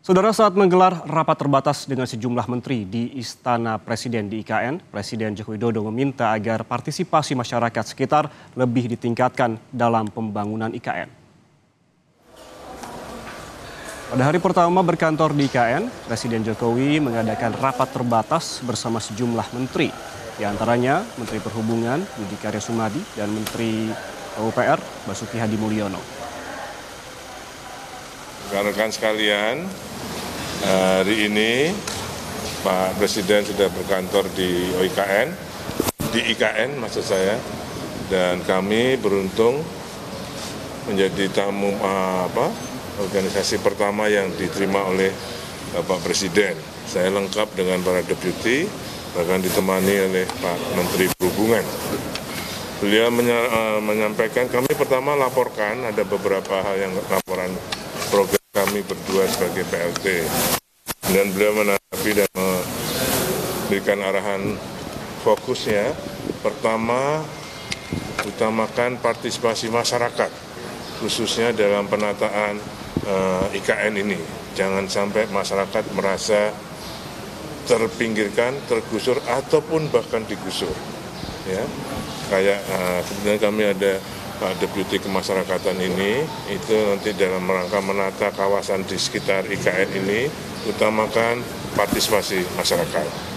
Saudara, saat menggelar rapat terbatas dengan sejumlah menteri di Istana Presiden di IKN, Presiden Joko Widodo meminta agar partisipasi masyarakat sekitar lebih ditingkatkan dalam pembangunan IKN. Pada hari pertama berkantor di IKN, Presiden Jokowi mengadakan rapat terbatas bersama sejumlah menteri, di antaranya Menteri Perhubungan Budi Karya Sumadi dan Menteri PUPR Basuki Hadi Mulyono. Rekan-rekan sekalian, hari ini Pak Presiden sudah berkantor di IKN maksud saya, dan kami beruntung menjadi tamu organisasi pertama yang diterima oleh Bapak Presiden. Saya lengkap dengan para deputi, bahkan ditemani oleh Pak Menteri Perhubungan. Beliau menyampaikan, kami pertama laporkan ada beberapa hal yang laporan program kami berdua sebagai PLT. Dan beliau menanggapi dan memberikan arahan fokusnya. Pertama, utamakan partisipasi masyarakat, khususnya dalam penataan IKN ini. Jangan sampai masyarakat merasa terpinggirkan, tergusur, ataupun bahkan digusur. Ya, kayak kemudian kami ada Pak Deputi Kemasyarakatan ini, itu nanti dalam rangka menata kawasan di sekitar IKN ini, utamakan partisipasi masyarakat.